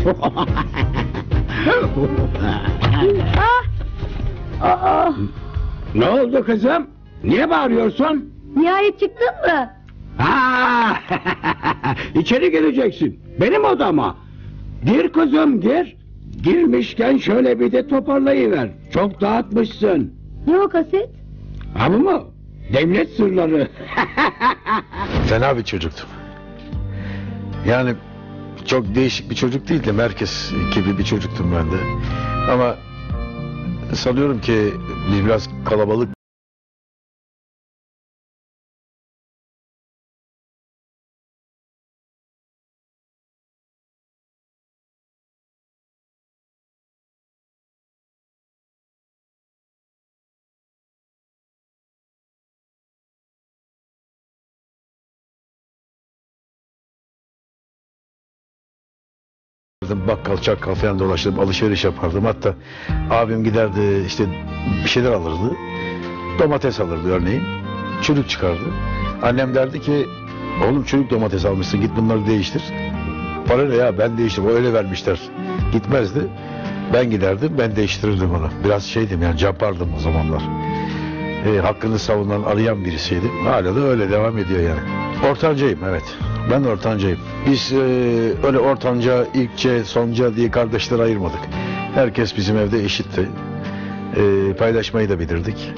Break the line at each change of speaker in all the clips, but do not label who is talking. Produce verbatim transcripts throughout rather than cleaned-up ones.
Ah! Aa!
Ne oldu kızım? Niye bağırıyorsun?
Nihayet çıktın mı?
Ha! İçeri gireceksin. Benim odama. Gir kızım gir. Girmişken şöyle bir de toparlayıver. Çok dağıtmışsın.
Ne o kaset?
Ha bu mu? Devlet sırları.
Fena bir çocuktum. Yani çok değişik bir çocuk değildim. Herkes gibi bir çocuktum ben de. Ama sanıyorum ki biz biraz kalabalık bakkal çakkal falan dolaştım, alışveriş yapardım. Hatta abim giderdi işte bir şeyler alırdı. Domates alırdı örneğin. Çürük çıkardı. Annem derdi ki oğlum çürük domates almışsın, git bunları değiştir. Para ne ya, ben değiştim, o öyle vermişler. Gitmezdi. Ben giderdim, ben değiştirirdim onu. Biraz şeydim yani, capardım o zamanlar. E, hakkını savunan, arayan birisiydim. Hala da öyle devam ediyor yani. Ortancayım, evet. Ben ortancayım. Biz e, öyle ortanca, ilkçe, sonca diye kardeşleri ayırmadık. Herkes bizim evde eşitti. E, paylaşmayı da bilirdik.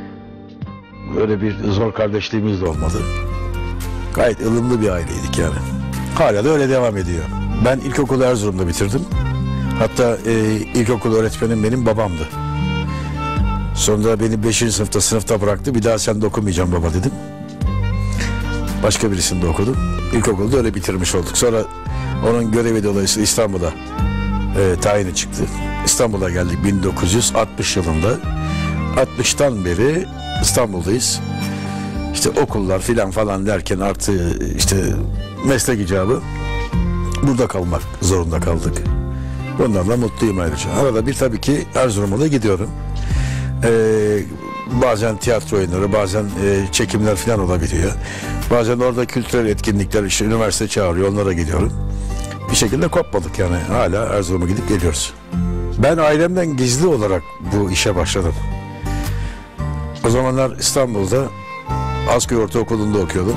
Öyle bir zor kardeşliğimiz de olmadı. Gayet ılımlı bir aileydik yani. Hala da öyle devam ediyor. Ben ilkokulu Erzurum'da bitirdim. Hatta e, ilkokul öğretmenim benim babamdı. Sonra beni beşinci sınıfta sınıfta bıraktı. Bir daha sen de okumayacağım baba dedim. Başka birisinde okudum. İlkokulda öyle bitirmiş olduk. Sonra onun görevi dolayısıyla İstanbul'a e, tayini çıktı. İstanbul'a geldik bin dokuz yüz altmış yılında. altmıştan beri İstanbul'dayız. İşte okullar filan falan derken artı işte meslek icabı burada kalmak zorunda kaldık. Bunlarla mutluyum ayrıca. Arada bir tabii ki Erzurum'a da gidiyorum. Ee, bazen tiyatro oyunları, bazen e, çekimler falan olabiliyor. Bazen orada kültürel etkinlikler, işte üniversite çağırıyor, onlara gidiyorum. Bir şekilde kopmadık yani, hala Erzurum'a gidip geliyoruz. Ben ailemden gizli olarak bu işe başladım. O zamanlar İstanbul'da Asköy Ortaokulu'nda okuyordum.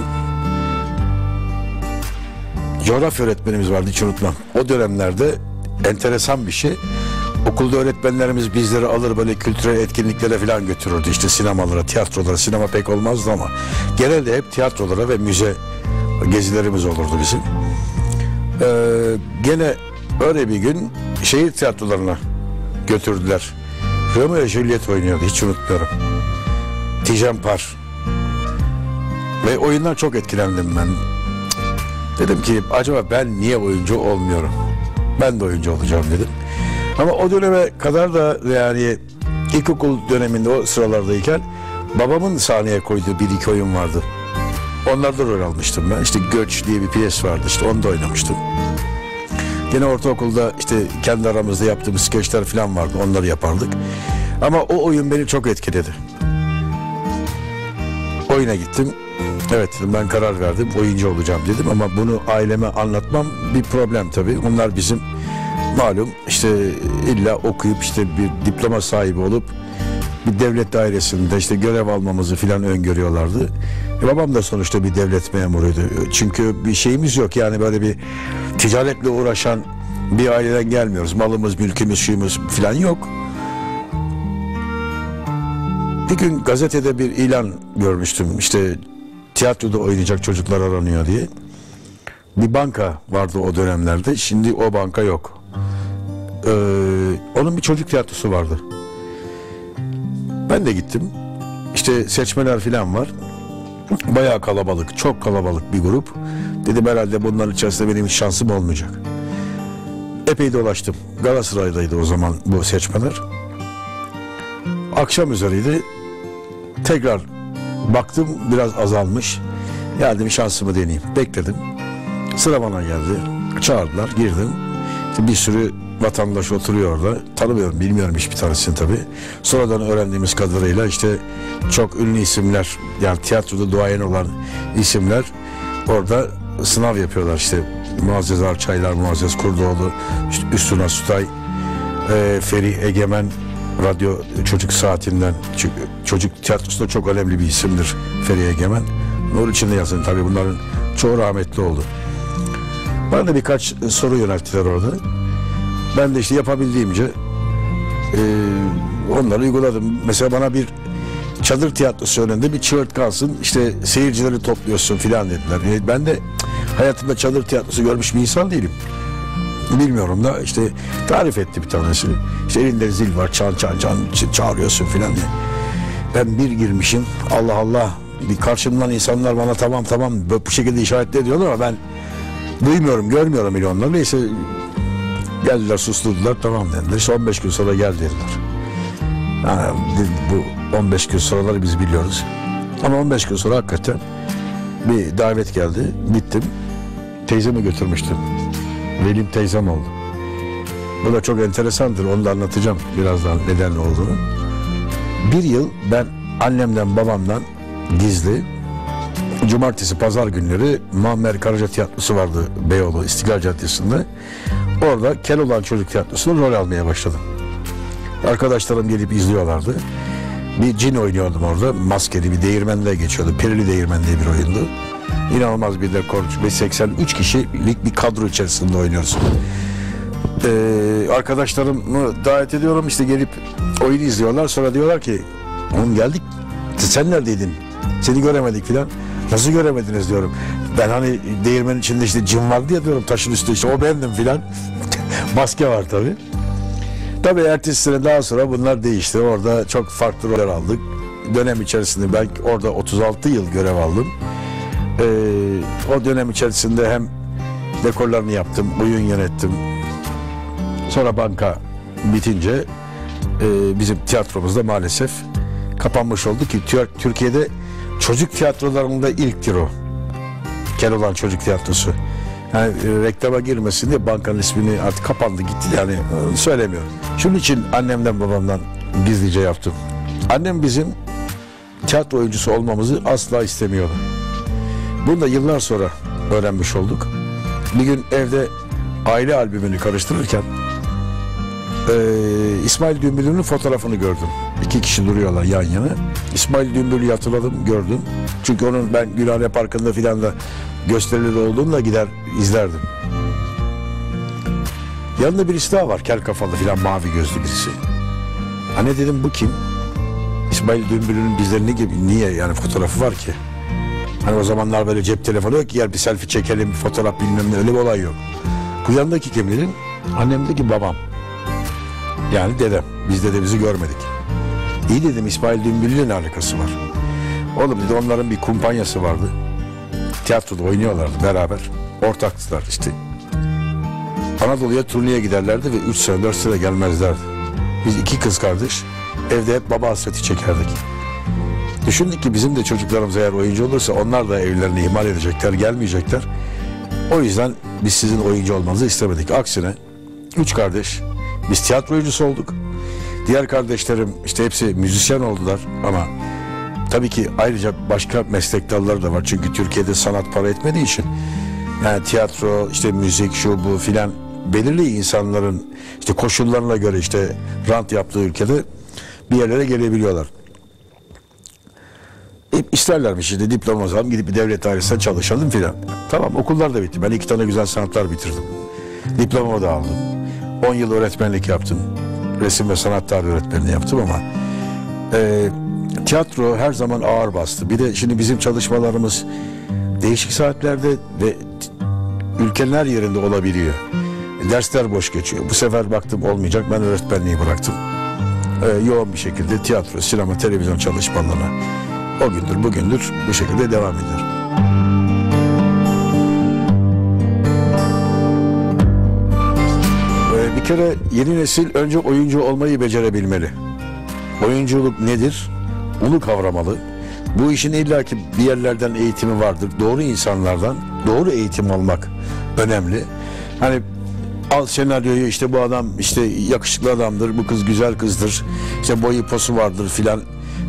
Coğrafya öğretmenimiz vardı, hiç unutmam. O dönemlerde enteresan bir şey. Okulda öğretmenlerimiz bizleri alır böyle kültürel etkinliklere falan götürürdü. İşte sinemalara, tiyatrolara, sinema pek olmazdı ama genelde hep tiyatrolara ve müze gezilerimiz olurdu bizim. Ee, gene öyle bir gün şehir tiyatrolarına götürdüler. Romeo ve Juliet oynuyordu, hiç unutmuyorum. Tijen Par. Ve oyundan çok etkilendim ben. Dedim ki acaba ben niye oyuncu olmuyorum? Ben de oyuncu olacağım dedim. Ama o döneme kadar da yani ilkokul döneminde o sıralardayken babamın sahneye koyduğu bir iki oyun vardı. Onlarda rol almıştım ben. İşte Göç diye bir piyes vardı, işte onu da oynamıştım. Yine ortaokulda işte kendi aramızda yaptığımız skeçler falan vardı, onları yapardık. Ama o oyun beni çok etkiledi. Oyuna gittim. Evet dedim, ben karar verdim, oyuncu olacağım dedim ama bunu aileme anlatmam bir problem tabii. Onlar bizim malum işte illa okuyup işte bir diploma sahibi olup bir devlet dairesinde işte görev almamızı filan öngörüyorlardı. E babam da sonuçta bir devlet memuruydu. Çünkü bir şeyimiz yok yani, böyle bir ticaretle uğraşan bir aileden gelmiyoruz. Malımız, mülkümüz, şuyumuz filan yok. Bir gün gazetede bir ilan görmüştüm. İşte tiyatroda oynayacak çocuklar aranıyor diye. Bir banka vardı o dönemlerde. Şimdi o banka yok. Ee, onun bir çocuk tiyatrosu vardı. Ben de gittim. İşte seçmeler falan var. Bayağı kalabalık, çok kalabalık bir grup. Dedim herhalde bunların içerisinde benim hiç şansım olmayacak. Epey dolaştım. Galatasaray'daydı o zaman bu seçmeler. Akşam üzeriydi. Tekrar baktım biraz azalmış. Geldim şansımı deneyeyim. Bekledim. Sıra bana geldi. Çağırdılar, girdim. İşte bir sürü vatandaş oturuyor orada. Tanımıyorum, bilmiyorum hiçbir tanesini tabii. Sonradan öğrendiğimiz kadarıyla işte çok ünlü isimler, yani tiyatroda duayen olan isimler orada sınav yapıyorlar işte. Muazzez Arçaylar, Muazzez Kurdoğlu, işte Üstüna Sutay, e, Feri Egemen, radyo çocuk saatinden, çünkü çocuk tiyatrosunda çok önemli bir isimdir Feri Egemen. Nur içinde yazın tabii, bunların çoğu rahmetli oldu. Bana da birkaç soru yönelttiler orada. Ben de işte yapabildiğimce e, onları uyguladım. Mesela bana bir çadır tiyatrosu önünde bir çığırtkansın, işte seyircileri topluyorsun filan dediler. E, ben de hayatımda çadır tiyatrosu görmüş bir insan değilim. Bilmiyorum da işte tarif etti bir tanesi. İşte elinde zil var, çan çan çan çağırıyorsun filan diye. Ben bir girmişim, Allah Allah, bir karşımdan insanlar bana tamam tamam bu şekilde işaretli ediyorlar ama ben duymuyorum, görmüyorum bile onları. Neyse geldiler, susturdular, tamam dediler. İşte on beş gün sonra gel dediler. Yani bu on beş gün sonraları biz biliyoruz. Ama on beş gün sonra hakikaten bir davet geldi. Gittim. Teyzemi götürmüştüm. Velim teyzem oldu. Bu da çok enteresandır. Onu da anlatacağım birazdan neden olduğunu. Bir yıl ben annemden babamdan gizli cumartesi pazar günleri Muammer Karaca Tiyatrosu vardı Beyoğlu İstiklal Caddesi'nde. Orada Keloğlan Çocuk Tiyatrosu'nda rol almaya başladım. Arkadaşlarım gelip izliyorlardı. Bir cin oynuyordum orada. Maskeli bir değirmenle geçiyordu. Perili Değirmen diye bir oyundu. İnanılmaz bir dekor. seksen üç kişilik bir kadro içerisinde oynuyoruz. Ee, arkadaşlarımı davet ediyorum. İşte gelip oyunu izliyorlar. Sonra diyorlar ki oğlum geldik. Sen neredeydin? Seni göremedik filan. Nasıl göremediniz diyorum. Ben hani değirmenin içinde işte cin vardı ya diyorum, taşın üstü, işte o bendim filan. Maske var tabii. Tabii ertesi sene daha sonra bunlar değişti. Orada çok farklı roller aldık. Dönem içerisinde ben orada otuz altı yıl görev aldım. Ee, o dönem içerisinde hem dekorlarını yaptım, oyun yönettim. Sonra banka bitince e, bizim tiyatromuzda maalesef kapanmış oldu ki Türkiye'de çocuk tiyatrolarında ilktir o. Keloğlan Çocuk Tiyatrosu. Yani e, reklama girmesin diye bankanın ismini artık kapandı gitti, yani e, söylemiyorum. Şunun için annemden babamdan gizlice yaptım. Annem bizim tiyatro oyuncusu olmamızı asla istemiyordu. Bunu da yıllar sonra öğrenmiş olduk. Bir gün evde aile albümünü karıştırırken e, İsmail Dümbüllü'nün fotoğrafını gördüm. İki kişi duruyorlar yan yana. İsmail Dümbüllü'yü hatırladım, gördüm. Çünkü onun ben Gülhane Parkı'nda filan da gösterileri olduğunda gider izlerdim. Yanında birisi daha var, kel kafalı filan, mavi gözlü birisi. Hani dedim bu kim? İsmail Dümbüllü'nün bizlerini gibi, niye yani fotoğrafı var ki? Hani o zamanlar böyle cep telefonu yok ki, yer bir selfie çekelim, fotoğraf bilmem ne, öyle bir olay yok. Bu yanındaki kim dedim? Annemdeki babam. Yani dedem. Biz dedemizi görmedik. İyi dedim, İsmail Dümbüllü'yle ne alakası var? Oğlum dedi, onların bir kumpanyası vardı. Tiyatroda oynuyorlardı beraber. Ortaktılar işte. Anadolu'ya turneye giderlerdi ve üç sene dört sene gelmezlerdi. Biz iki kız kardeş evde hep baba hasreti çekerdik. Düşündük ki bizim de çocuklarımız eğer oyuncu olursa onlar da evlerini ihmal edecekler, gelmeyecekler. O yüzden biz sizin oyuncu olmanızı istemedik. Aksine üç kardeş biz tiyatro oyuncusu olduk. Diğer kardeşlerim işte hepsi müzisyen oldular ama tabii ki ayrıca başka meslek dalları da var. Çünkü Türkiye'de sanat para etmediği için yani tiyatro, işte müzik, şu bu filan belirli insanların işte koşullarına göre işte rant yaptığı ülkede bir yerlere gelebiliyorlar. Hep isterlermiş işte diploma alalım, gidip bir devlet dairesinde çalışalım filan. Tamam, okullar da bitti. Ben iki tane güzel sanatlar bitirdim. Diplomamı da aldım. on yıl öğretmenlik yaptım. Resim ve sanat tarihi öğretmenliği yaptım ama e, tiyatro her zaman ağır bastı. Bir de şimdi bizim çalışmalarımız değişik saatlerde ve ülkenin her yerinde olabiliyor. Dersler boş geçiyor. Bu sefer baktım olmayacak. Ben öğretmenliği bıraktım. Ee, yoğun bir şekilde tiyatro, sinema, televizyon çalışmalarına o gündür bugündür bu şekilde devam ediyorum. Ee, bir kere yeni nesil önce oyuncu olmayı becerebilmeli. Oyunculuk nedir? Onu kavramalı. Bu işin illaki bir yerlerden eğitimi vardır. Doğru insanlardan doğru eğitim almak önemli. Hani al senaryoyu, işte bu adam işte yakışıklı adamdır, bu kız güzel kızdır, işte boyu posu vardır filan.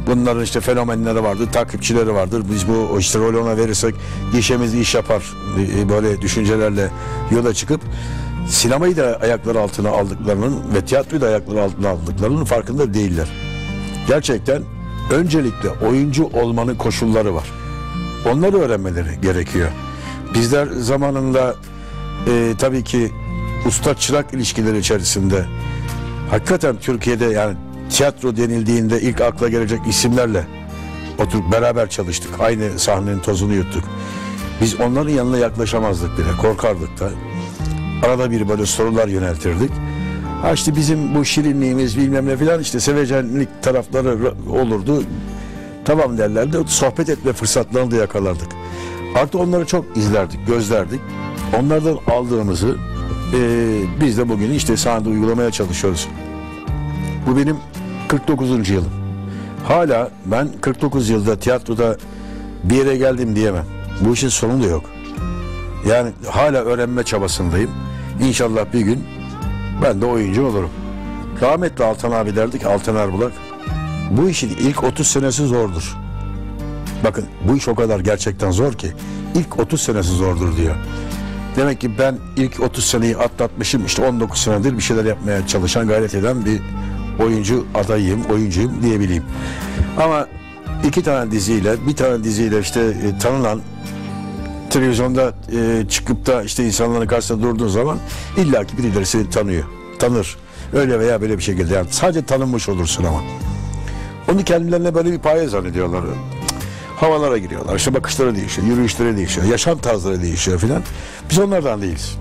Bunların işte fenomenleri vardır, takipçileri vardır. Biz bu işte rolü ona verirsek gişemiz iş yapar. E, Böyle düşüncelerle yola çıkıp sinemayı da ayakları altına aldıklarının ve tiyatroyu da ayakları altına aldıklarının farkında değiller. Gerçekten öncelikle oyuncu olmanın koşulları var. Onları öğrenmeleri gerekiyor. Bizler zamanında e, tabii ki usta çırak ilişkileri içerisinde hakikaten Türkiye'de yani tiyatro denildiğinde ilk akla gelecek isimlerle oturup beraber çalıştık. Aynı sahnenin tozunu yuttuk. Biz onların yanına yaklaşamazdık bile. Korkardık da. Arada bir böyle sorular yöneltirdik. Ha işte bizim bu şirinliğimiz bilmem ne filan işte sevecenlik tarafları olurdu. Tamam derlerdi. Sohbet etme fırsatlarını da yakalardık. Artık onları çok izlerdik, gözlerdik. Onlardan aldığımızı e, biz de bugün işte sahnede uygulamaya çalışıyoruz. Bu benim kırk dokuzuncu yılım. Hala ben kırk dokuz yılda tiyatroda bir yere geldim diyemem. Bu işin sonu da yok. Yani hala öğrenme çabasındayım. İnşallah bir gün ben de oyuncu olurum. Rahmetli Altan abi derdik, Altan Erbulak. Bu işin ilk otuz senesi zordur. Bakın bu iş o kadar gerçekten zor ki ilk otuz senesi zordur diyor. Demek ki ben ilk otuz seneyi atlatmışım. İşte on dokuz senedir bir şeyler yapmaya çalışan, gayret eden bir oyuncu adayıyım, oyuncuyum diyebileyim. Ama iki tane diziyle, bir tane diziyle işte e, tanınan, televizyonda e, çıkıp da işte insanların karşısında durduğun zaman illaki birileri seni tanıyor, tanır. Öyle veya böyle bir şekilde. Yani sadece tanınmış olursun ama. Onu kendilerine böyle bir paye zannediyorlar. Havalara giriyorlar. İşte bakışları değişiyor, yürüyüşleri değişiyor, yaşam tarzları değişiyor filan. Biz onlardan değiliz.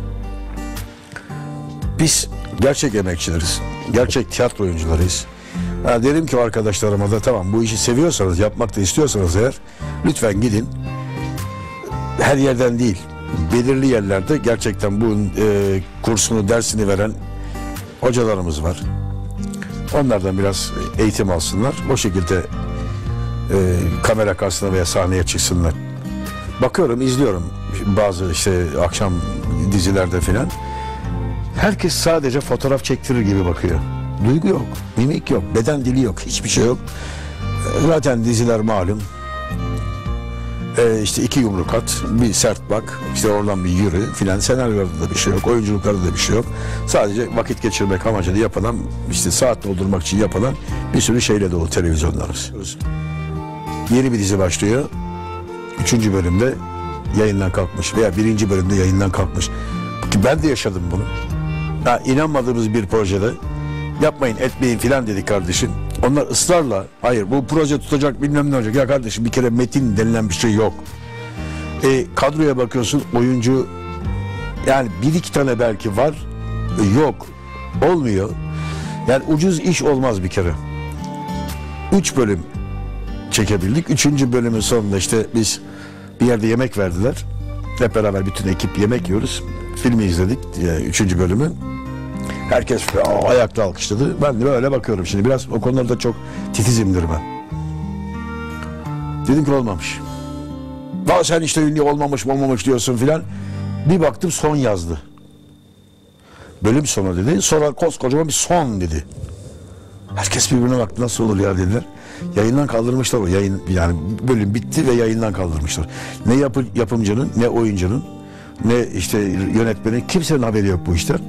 Biz gerçek emekçileriz. Gerçek tiyatro oyuncularıyız. Ha, derim ki arkadaşlarıma da tamam bu işi seviyorsanız, yapmak da istiyorsanız eğer lütfen gidin. Her yerden değil, belirli yerlerde gerçekten bunun e, kursunu, dersini veren hocalarımız var. Onlardan biraz eğitim alsınlar. O şekilde e, kamera karşısına veya sahneye çıksınlar. Bakıyorum, izliyorum bazı işte akşam dizilerde filan. Herkes sadece fotoğraf çektirir gibi bakıyor. Duygu yok, mimik yok, beden dili yok, hiçbir şey yok. Zaten diziler malum. Ee, işte iki yumruk at, bir sert bak, işte oradan bir yürü filan. Senaryolarda da bir şey yok, oyunculuklarda da bir şey yok. Sadece vakit geçirmek amacıyla yapılan, işte saat doldurmak için yapılan bir sürü şeyle dolu televizyonlarımız. Yeni bir dizi başlıyor. Üçüncü bölümde yayından kalkmış veya birinci bölümde yayından kalkmış. Ben de yaşadım bunu. Ha, inanmadığımız bir projede yapmayın etmeyin filan dedi kardeşim. Onlar ısrarla hayır bu proje tutacak bilmem ne olacak. Ya kardeşim bir kere metin denilen bir şey yok. E, kadroya bakıyorsun oyuncu yani bir iki tane belki var e, yok olmuyor. Yani ucuz iş olmaz bir kere. Üç bölüm çekebildik. Üçüncü bölümün sonunda işte biz bir yerde yemek verdiler. Hep beraber bütün ekip yemek yiyoruz. Filmi izledik. Yani üçüncü bölümü. Herkes ayakta alkışladı. Ben de böyle bakıyorum şimdi. Biraz o konularda çok titizimdir ben. Dedim ki olmamış. Daha sen işte ünlü olmamış olmamış diyorsun filan. Bir baktım son yazdı. Bölüm sonu dedi. Sonra koskocaman bir son dedi. Herkes birbirine baktı nasıl olur ya dediler. Yayından kaldırmışlar o yayın yani bölüm bitti ve yayından kaldırmışlar. Ne yapı, yapımcının ne oyuncunun ne işte yönetmenin kimsenin haberi yok bu işten.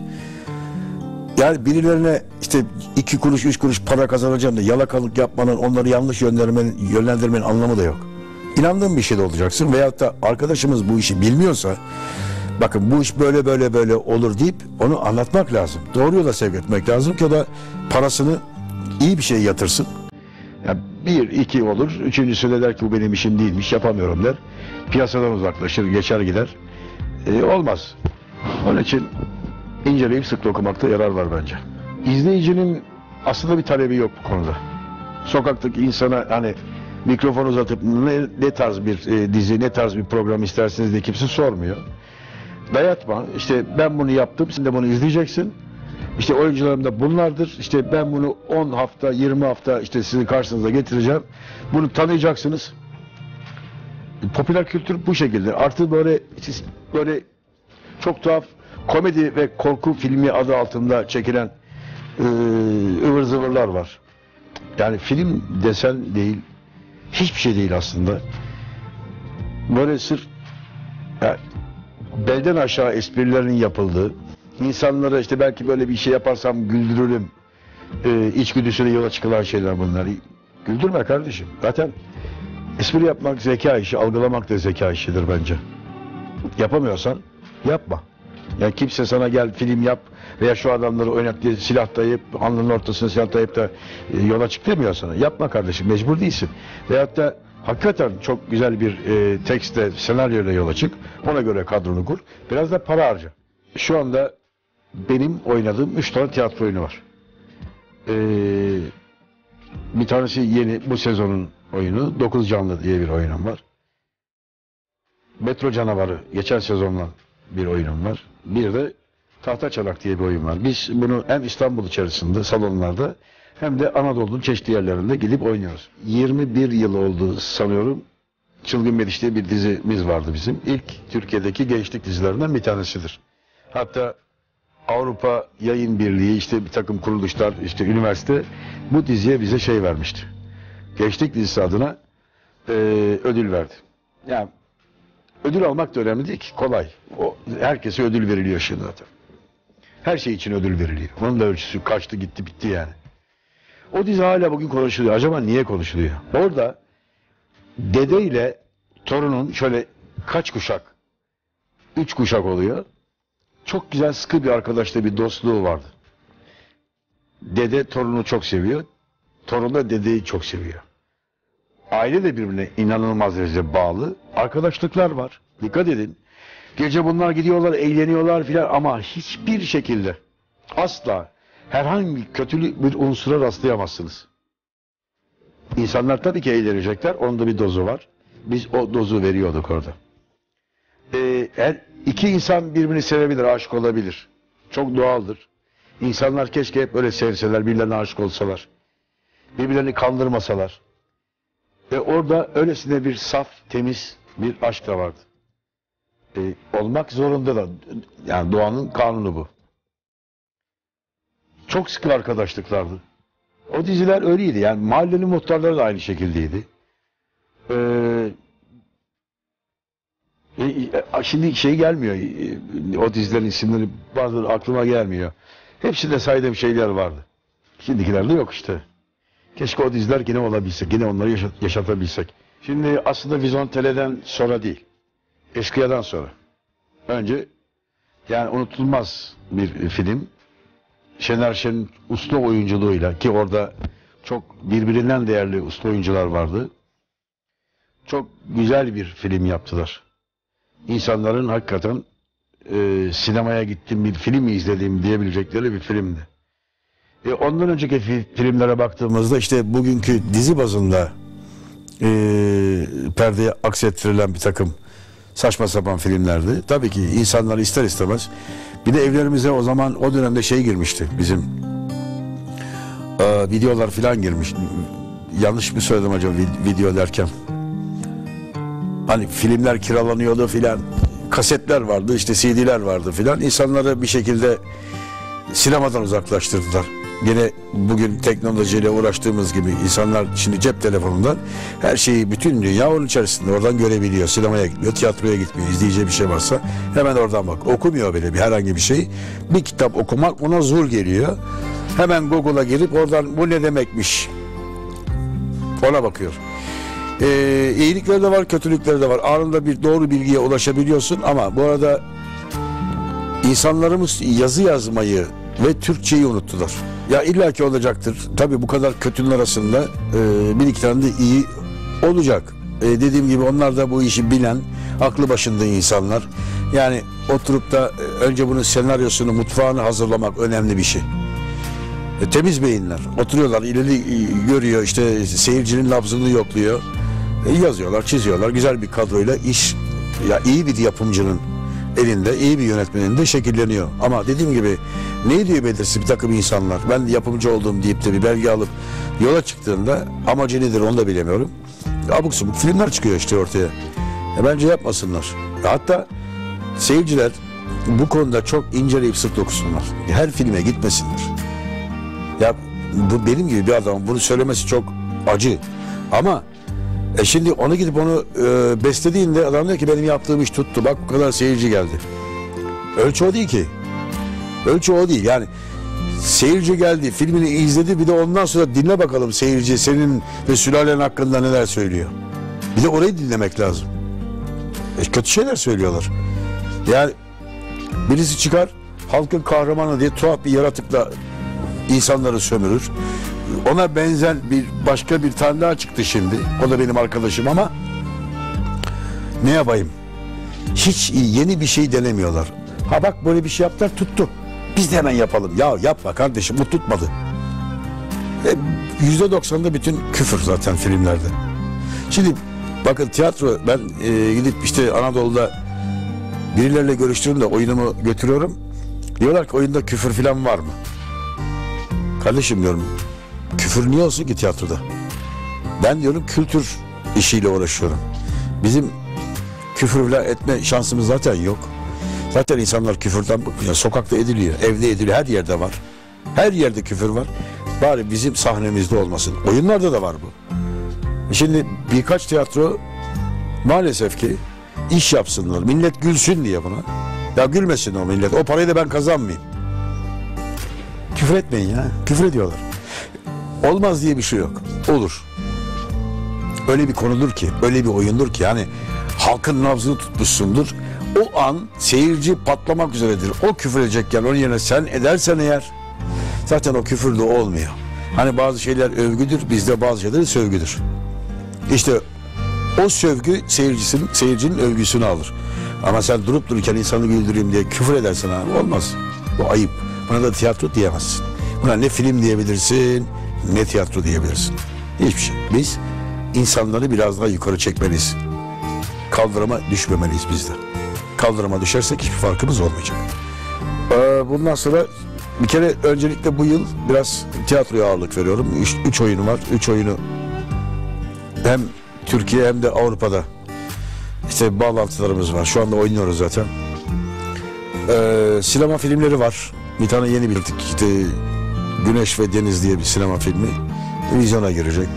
Yani birilerine işte iki kuruş üç kuruş para kazanacağım da yalakalık yapmanın onları yanlış yönlendirmenin, yönlendirmenin anlamı da yok. İnandığın bir şey de olacaksın veyahut da arkadaşımız bu işi bilmiyorsa bakın bu iş böyle böyle böyle olur deyip onu anlatmak lazım. Doğru yola sevk etmek lazım ki o da parasını iyi bir şeye yatırsın. Ya bir, iki olur. Üçüncüsü de der ki bu benim işim değilmiş, yapamıyorum der. Piyasadan uzaklaşır, geçer gider. Ee, olmaz. Onun için inceleyip sık okumakta yarar var bence. İzleyicinin aslında bir talebi yok bu konuda. Sokaktaki insana hani mikrofon uzatıp ne, ne tarz bir e, dizi, ne tarz bir program isterseniz de kimse sormuyor. Dayatma. İşte ben bunu yaptım, sen de bunu izleyeceksin. İşte oyuncularım da bunlardır. İşte ben bunu on hafta, yirmi hafta işte sizin karşınıza getireceğim. Bunu tanıyacaksınız. Popüler kültür bu şekilde. Artık böyle böyle çok tuhaf komedi ve korku filmi adı altında çekilen e, ıvır zıvırlar var. Yani film desen değil, hiçbir şey değil aslında. Böyle sırf yani, belden aşağı esprilerin yapıldığı, insanlara işte belki böyle bir şey yaparsam güldürürüm, e, içgüdüsüne yola çıkılan şeyler bunlar. Güldürme kardeşim. Zaten espri yapmak zeka işi, algılamak da zeka işidir bence. Yapamıyorsan yapma. Yani kimse sana gel film yap veya şu adamları oynat diye silah dayayıp, alnının ortasına silah dayayıp da e, yola çık demiyor sana. Yapma kardeşim, mecbur değilsin. Veyahut da hakikaten çok güzel bir e, tekstle, senaryoyla yola çık. Ona göre kadronu kur. Biraz da para harca. Şu anda benim oynadığım üç tane tiyatro oyunu var. Ee, bir tanesi yeni, bu sezonun oyunu. Dokuz Canlı diye bir oyunum var. Metro Canavarı, geçen sezondan bir oyunum var. Bir de Tahta Çanak diye bir oyun var. Biz bunu hem İstanbul içerisinde, salonlarda hem de Anadolu'nun çeşitli yerlerinde gidip oynuyoruz. yirmi bir yıl oldu sanıyorum. Çılgın Meriç diye bir dizimiz vardı bizim. İlk Türkiye'deki gençlik dizilerinden bir tanesidir. Hatta Avrupa Yayın Birliği, işte bir takım kuruluşlar, işte üniversite bu diziye bize şey vermişti. Gençlik dizisi adına e, ödül verdi. Yani ödül almak da önemli değil ki, kolay. O, herkese ödül veriliyor şimdi zaten. Her şey için ödül veriliyor. Onun da ölçüsü kaçtı gitti bitti yani. O dizi hala bugün konuşuluyor. Acaba niye konuşuluyor? Orada dede ile torunun şöyle kaç kuşak? Üç kuşak oluyor. Çok güzel sıkı bir arkadaşla bir dostluğu vardı. Dede torunu çok seviyor. Torun da dedeyi çok seviyor. Aile de birbirine inanılmaz derecede bağlı. Arkadaşlıklar var. Dikkat edin. Gece bunlar gidiyorlar, eğleniyorlar filan ama hiçbir şekilde asla herhangi bir kötülük bir unsura rastlayamazsınız. İnsanlar tabii ki eğlenecekler. Onun da bir dozu var. Biz o dozu veriyorduk orada. Ee, her iki insan birbirini sevebilir, aşık olabilir. Çok doğaldır. İnsanlar keşke hep öyle sevseler, birbirlerine aşık olsalar. Birbirlerini kandırmasalar. Ve orada öylesine bir saf, temiz bir aşk da vardı. Ee, olmak zorunda da. Yani doğanın kanunu bu. Çok sıkı arkadaşlıklardı. O diziler öyleydi. Yani mahallenin muhtarları da aynı şekildeydi. Ee, e, şimdi şey gelmiyor. E, o dizilerin isimleri bazıları aklıma gelmiyor. Hepsinde saydığım şeyler vardı. Şimdikilerde yok işte. Keşke o diziler yine olabilsek. Yine onları yaşat yaşatabilsek. Şimdi aslında Vizontele'den sonra değil. Eşkıya'dan sonra. Önce yani unutulmaz bir film. Şener Şen'in usta oyunculuğuyla, ki orada çok birbirinden değerli usta oyuncular vardı. Çok güzel bir film yaptılar. İnsanların hakikaten e, sinemaya gittim bir film mi izledim diyebilecekleri bir filmdi. E, ondan önceki fi filmlere baktığımızda işte bugünkü dizi bazında e, perdeye aksettirilen bir takım saçma sapan filmlerdi. Tabii ki insanlar ister istemez. Bir de evlerimize o zaman o dönemde şey girmişti bizim e, videolar filan girmiş. Yanlış mı söyledim acaba video derken? Hani filmler kiralanıyordu filan. Kasetler vardı, işte C D'ler vardı filan. İnsanları bir şekilde sinemadan uzaklaştırdılar. Yine bugün teknolojiyle uğraştığımız gibi insanlar şimdi cep telefonundan her şeyi, bütün dünya onun içerisinde oradan görebiliyor. Sinemaya gitmiyor, tiyatroya gitmiyor. İzleyeceği bir şey varsa hemen oradan bak. Okumuyor bile bir herhangi bir şey. Bir kitap okumak ona zor geliyor. Hemen Google'a girip oradan bu ne demekmiş ona bakıyor. Ee, iyilikleri de var, kötülükleri de var. Anında bir doğru bilgiye ulaşabiliyorsun ama bu arada insanlarımız yazı yazmayı ve Türkçeyi unuttular. Ya illaki olacaktır. Tabii bu kadar kötünün arasında e, bir iki tane de iyi olacak. E, dediğim gibi onlar da bu işi bilen, aklı başında insanlar. Yani oturup da e, önce bunun senaryosunu, mutfağını hazırlamak önemli bir şey. E, temiz beyinler. Oturuyorlar, ileri e, görüyor, işte seyircinin nabzını yokluyor. E, yazıyorlar, çiziyorlar. Güzel bir kadroyla iş, ya iyi bir yapımcının elinde, iyi bir yönetmenin de şekilleniyor. Ama dediğim gibi ne diyor belirsiz bir takım insanlar. Ben yapımcı olduğum deyip de bir belge alıp yola çıktığında amacı nedir onu da bilemiyorum. Abuk subuk filmler çıkıyor işte ortaya. E bence yapmasınlar. Hatta seyirciler bu konuda çok inceleyip sık dokusunlar. Her filme gitmesinler. Ya bu benim gibi bir adam bunu söylemesi çok acı. Ama e şimdi onu gidip onu e, beslediğinde adam diyor ki benim yaptığım iş tuttu. Bak bu kadar seyirci geldi. Ölçü o değil ki. Ölçü o değil. Yani seyirci geldi, filmini izledi, bir de ondan sonra dinle bakalım seyirci senin ve sülalen hakkında neler söylüyor. Bir de orayı dinlemek lazım. E, kötü şeyler söylüyorlar. Yani birisi çıkar, halkın kahramanı diye tuhaf bir yaratıkla insanları sömürür. Ona benzer bir başka bir tane daha çıktı şimdi. O da benim arkadaşım ama ne yapayım? Hiç yeni bir şey denemiyorlar. Ha bak böyle bir şey yaptılar, tuttu. Biz de hemen yapalım. Ya yapma kardeşim, bu tutmadı. Yüzde doksanında bütün küfür zaten filmlerde. Şimdi bakın tiyatro, ben e, gidip işte Anadolu'da birileriyle görüştüğümde de oyunumu götürüyorum. Diyorlar ki oyunda küfür falan var mı? Kardeşim diyorum, küfür niye olsun ki tiyatroda? Ben diyorum kültür işiyle uğraşıyorum. Bizim küfür falan etme şansımız zaten yok. Zaten insanlar küfürden bıkmıyor. Sokakta ediliyor, evde ediliyor, her yerde var. Her yerde küfür var. Bari bizim sahnemizde olmasın. Oyunlarda da var bu. Şimdi birkaç tiyatro maalesef ki iş yapsınlar. Millet gülsün diye buna. Ya gülmesin o millet. O parayı da ben kazanmayayım. Küfür etmeyin ya. Küfür ediyorlar. Olmaz diye bir şey yok. Olur. Öyle bir konudur ki, öyle bir oyundur ki yani halkın nabzını tutmuşsundur. O an seyirci patlamak üzeredir. O küfür edecekken onun yerine sen edersen eğer zaten o küfür de olmuyor. Hani bazı şeyler övgüdür, bizde bazı şeyler sövgüdür. İşte o sövgü seyircisinin, seyircinin övgüsünü alır. Ama sen durup dururken insanı güldüreyim diye küfür edersen abi olmaz. Bu ayıp. Buna da tiyatro diyemezsin. Buna ne film diyebilirsin, ne tiyatro diyebilirsin. Hiçbir şey. Biz insanları biraz daha yukarı çekmeliyiz. Kaldırıma düşmemeliyiz biz de. Kaldırıma düşersek hiçbir farkımız olmayacak. Ee, bundan sonra bir kere öncelikle bu yıl biraz tiyatroya ağırlık veriyorum. Üç, üç oyunu var. Üç oyunu hem Türkiye hem de Avrupa'da işte bağlantılarımız var. Şu anda oynuyoruz zaten. Ee, sinema filmleri var. Bir tane yeni bildik. İşte Güneş ve Deniz diye bir sinema filmi. Vizyona girecek.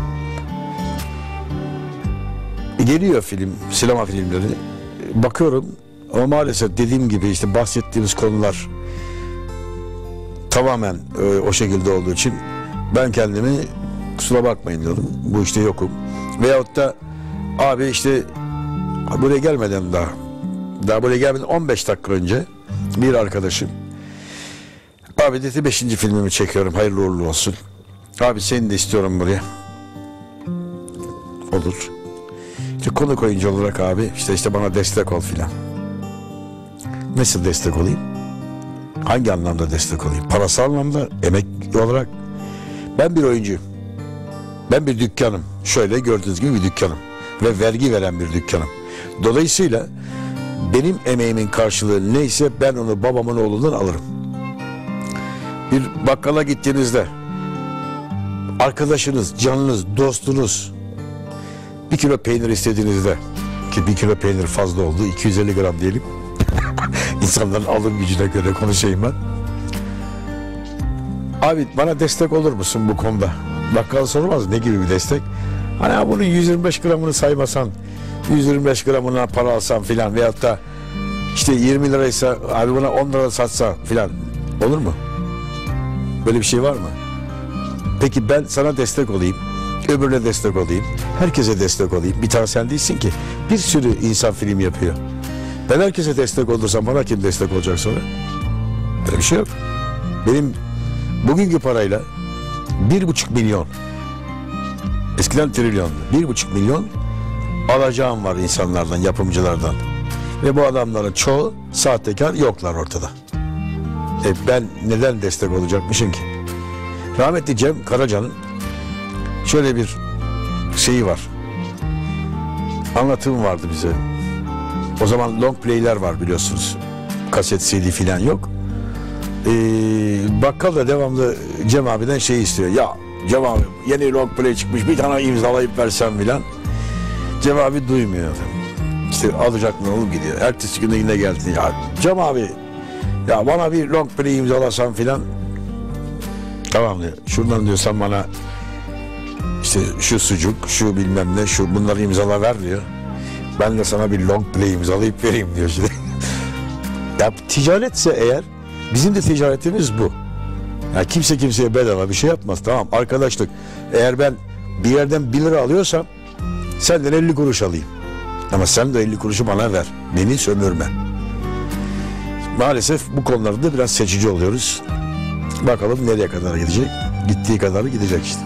Geliyor film, sinema filmleri. Bakıyorum ama maalesef dediğim gibi işte bahsettiğimiz konular tamamen e, o şekilde olduğu için ben kendimi kusura bakmayın diyorum. Bu işte yokum. Veyahut da abi işte buraya gelmeden daha daha buraya gelmeden on beş dakika önce bir arkadaşım abi dedi beşinci filmimi çekiyorum, hayırlı uğurlu olsun. Abi seni de istiyorum buraya. Olur. İşte konuk oyuncu olarak abi işte işte bana destek ol filan. Nasıl destek olayım? Hangi anlamda destek olayım? Parasal anlamda, emek olarak. Ben bir oyuncuyum. Ben bir dükkanım. Şöyle gördüğünüz gibi bir dükkanım. Ve vergi veren bir dükkanım. Dolayısıyla benim emeğimin karşılığı neyse ben onu babamın oğlundan alırım. Bir bakkala gittiğinizde arkadaşınız, canınız, dostunuz bir kilo peynir istediğinizde, ki bir kilo peynir fazla oldu, iki yüz elli gram diyelim. İnsanların alım gücüne göre konuşayım ben. Abi bana destek olur musun bu konuda? Bakkal sormaz ne gibi bir destek? Hani bunun yüz yirmi beş gramını saymasan, yüz yirmi beş gramına para alsan filan veyahut da işte yirmi liraysa abi buna on lira satsa filan olur mu? Böyle bir şey var mı? Peki ben sana destek olayım, öbürüne destek olayım, herkese destek olayım. Bir tane sen değilsin ki. Bir sürü insan film yapıyor. Ben herkese destek olursam bana kim destek olacak sonra? Böyle bir şey yok. Benim bugünkü parayla bir buçuk milyon, eskiden trilyondu, bir buçuk milyon alacağım var insanlardan, yapımcılardan. Ve bu adamların çoğu sahtekar, yoklar ortada. E ben neden destek olacakmışım ki? Rahmetli Cem Karaca'nın şöyle bir şeyi var. Anlatım vardı bize. O zaman long play'ler var biliyorsunuz. Kaset, C D filan yok. Ee, bakkal da devamlı Cem abiden şey istiyor. Ya Cem abi yeni long play çıkmış, bir tane imzalayıp versem filan. Cem abi duymuyor. İşte alacak mı oğlum gidiyor. Ertesi günde yine geldi. Ya Cem abi ya bana bir long play imzalasan filan. Tamam diyor. Şuradan diyor sen bana işte şu sucuk, şu bilmem ne, şu bunları imzala ver diyor. Ben de sana bir long play imzalayıp vereyim diyor şimdi. Ya ticaretse eğer, bizim de ticaretimiz bu. Ya kimse kimseye bedava bir şey yapmaz. Tamam, arkadaşlık. Eğer ben bir yerden bir lira alıyorsam senden elli kuruş alayım. Ama sen de elli kuruşu bana ver. Beni sömürme. Maalesef bu konularda biraz seçici oluyoruz. Bakalım nereye kadar gidecek? Gittiği kadar gidecek işte.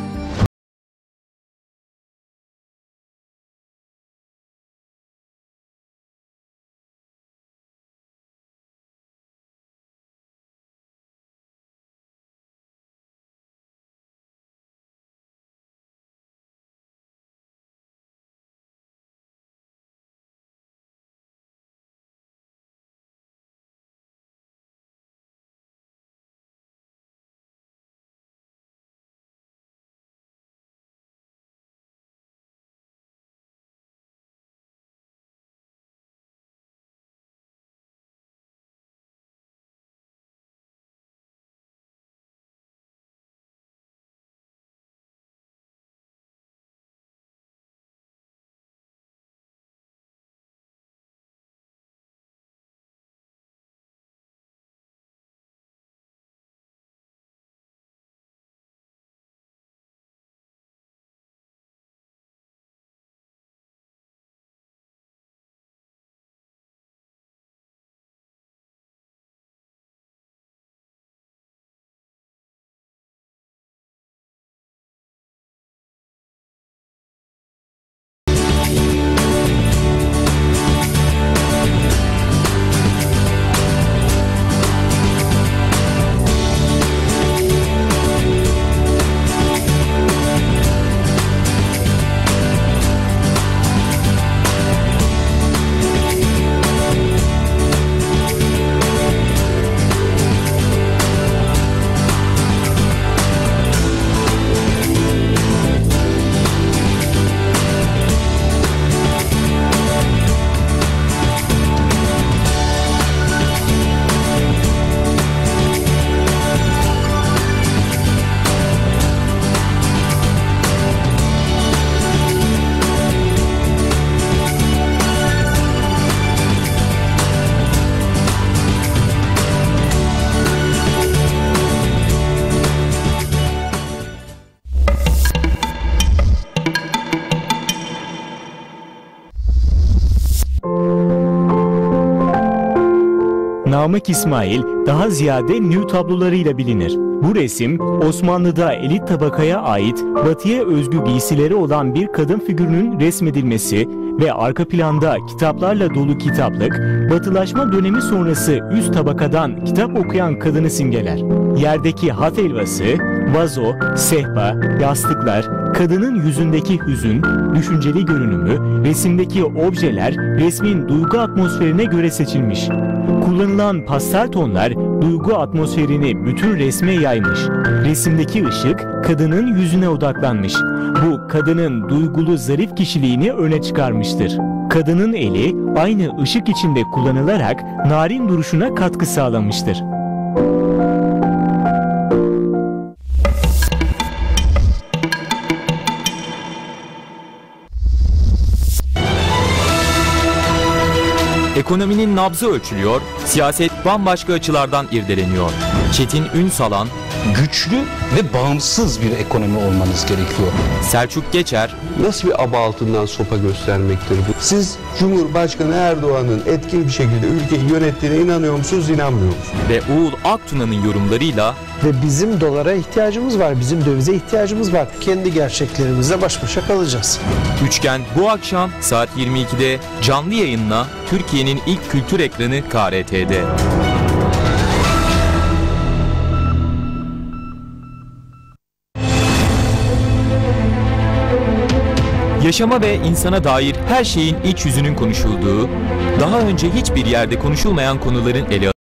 Namık İsmail daha ziyade nü tablolarıyla bilinir. Bu resim Osmanlı'da elit tabakaya ait batıya özgü giysileri olan bir kadın figürünün resmedilmesi ve arka planda kitaplarla dolu kitaplık, batılaşma dönemi sonrası üst tabakadan kitap okuyan kadını simgeler. Yerdeki hat helvası, vazo, sehpa, yastıklar, kadının yüzündeki hüzün, düşünceli görünümü, resimdeki objeler resmin duygu atmosferine göre seçilmiş. Kullanılan pastel tonlar duygu atmosferini bütün resme yaymış. Resimdeki ışık kadının yüzüne odaklanmış. Bu kadının duygulu zarif kişiliğini öne çıkarmıştır. Kadının eli aynı ışık içinde kullanılarak narin duruşuna katkı sağlamıştır.
Ekonominin nabzı ölçülüyor, siyaset bambaşka açılardan irdeleniyor. Çetin Ünsalan,
güçlü ve bağımsız bir ekonomi olmanız gerekiyor.
Selçuk Geçer
Nasıl bir aba altından sopa göstermektir bu? Siz Cumhurbaşkanı Erdoğan'ın etkin bir şekilde ülkeyi yönettiğine inanıyor musunuz, inanmıyor musunuz?
ve Uğur Aktuna'nın yorumlarıyla
Ve bizim dolara ihtiyacımız var, bizim dövize ihtiyacımız var. Kendi gerçeklerimizle baş başa kalacağız.
Üçgen bu akşam saat yirmi ikide canlı yayınla Türkiye'nin ilk kültür ekranı K R T'de. Yaşama ve insana dair her şeyin iç yüzünün konuşulduğu, daha önce hiçbir yerde konuşulmayan konuların ele